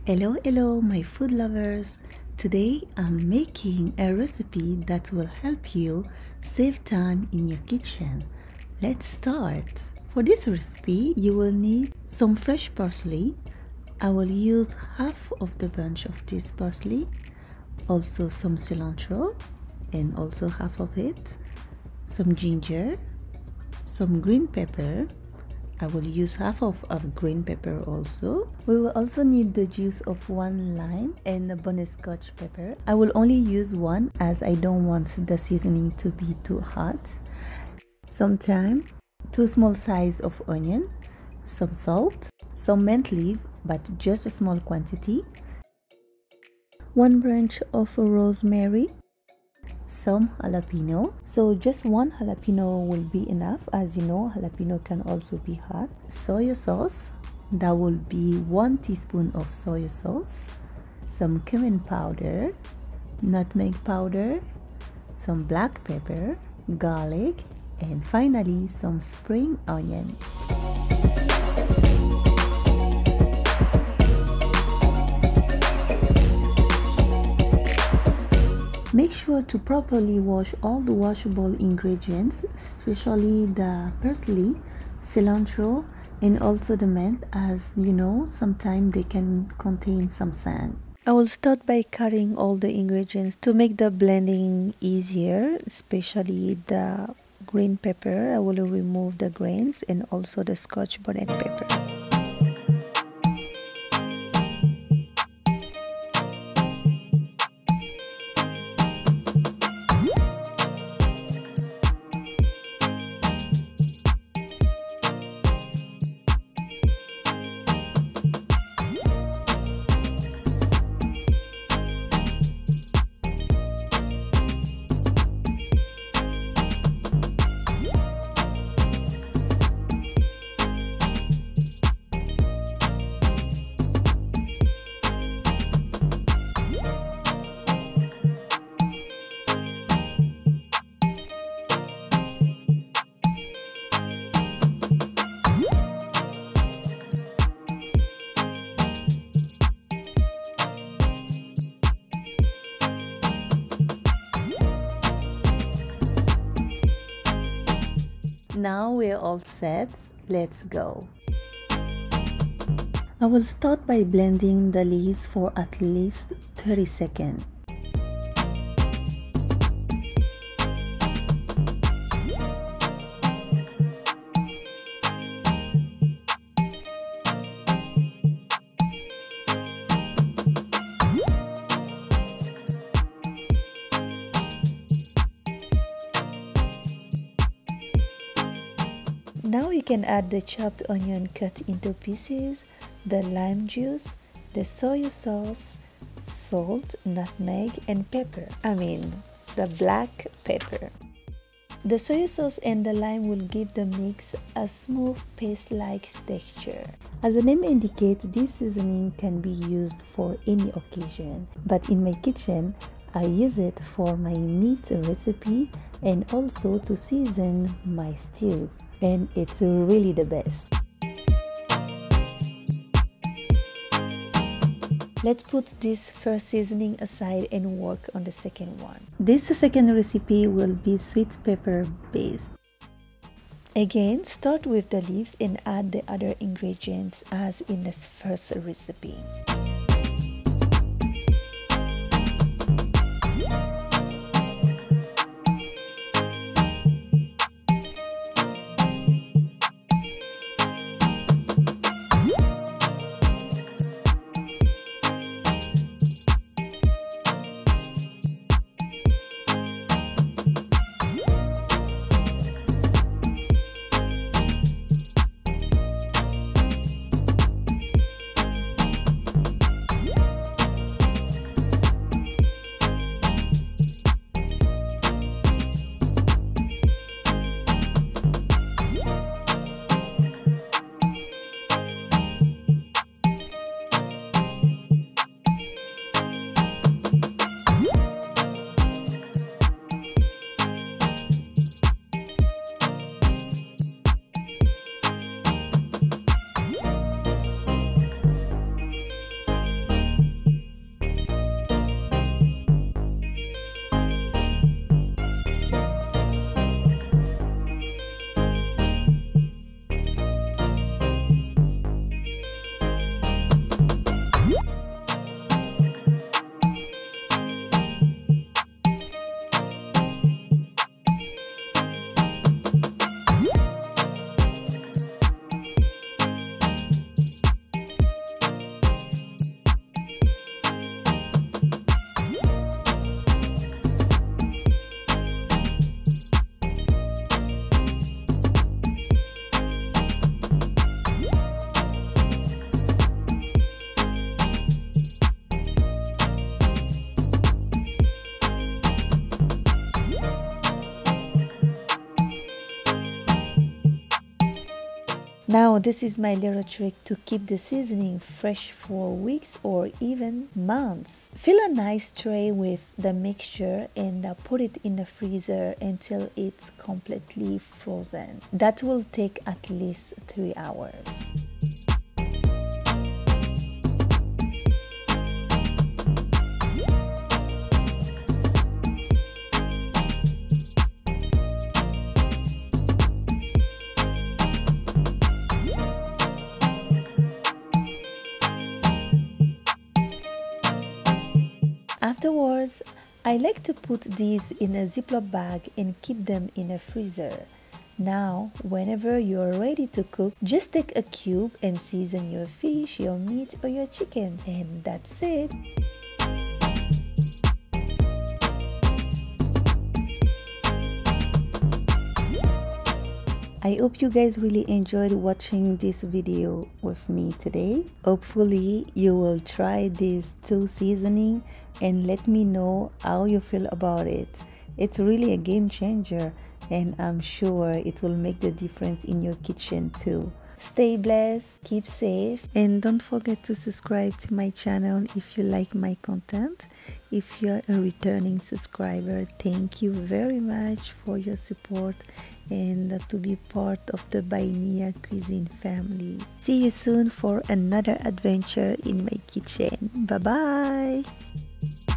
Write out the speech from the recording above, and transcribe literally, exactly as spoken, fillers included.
Hello, hello, my food lovers. Today I'm making a recipe that will help you save time in your kitchen. Let's start. For this recipe, you will need some fresh parsley. I will use half of the bunch of this parsley, also some cilantro, and also half of it, some ginger, some green pepper. I will use half of, of green pepper also. We will also need the juice of one lime and a butterscotch pepper. I will only use one as I don't want the seasoning to be too hot. Some thyme, two small size of onion, some salt, some mint leaf but just a small quantity, one branch of rosemary, some jalapeno. So just one jalapeno will be enough. As you know, jalapeno can also be hot. Soy sauce, that will be one teaspoon of soy sauce, some cumin powder, nutmeg powder, some black pepper, garlic, and finally some spring onion. Make sure to properly wash all the washable ingredients, especially the parsley, cilantro, and also the mint, as you know, sometimes they can contain some sand. I will start by cutting all the ingredients to make the blending easier, especially the green pepper. I will remove the grains and also the scotch bonnet pepper. Now we're all set, let's go. I will start by blending the leaves for at least thirty seconds. Now you can add the chopped onion cut into pieces, the lime juice, the soy sauce, salt, nutmeg, and pepper. I mean, the black pepper. The soy sauce and the lime will give the mix a smooth paste-like texture. As the name indicates, this seasoning can be used for any occasion, but in my kitchen, I use it for my meat recipe and also to season my stews, and it's really the best. Let's put this first seasoning aside and work on the second one. This second recipe will be sweet pepper based. Again, start with the leaves and add the other ingredients as in this first recipe. Now this is my little trick to keep the seasoning fresh for weeks or even months. Fill a nice tray with the mixture and uh, put it in the freezer until it's completely frozen. That will take at least three hours. Afterwards, I like to put these in a Ziploc bag and keep them in a freezer. Now, whenever you're ready to cook, just take a cube and season your fish, your meat, or your chicken, and that's it. I hope you guys really enjoyed watching this video with me today. Hopefully you will try these two seasoning and let me know how you feel about it. It's really a game changer and I'm sure it will make the difference in your kitchen too. Stay blessed, keep safe, and don't forget to subscribe to my channel if you like my content. If you're a returning subscriber, thank you very much for your support and to be part of the Bainia Cuisine family. See you soon for another adventure in my kitchen. Bye bye.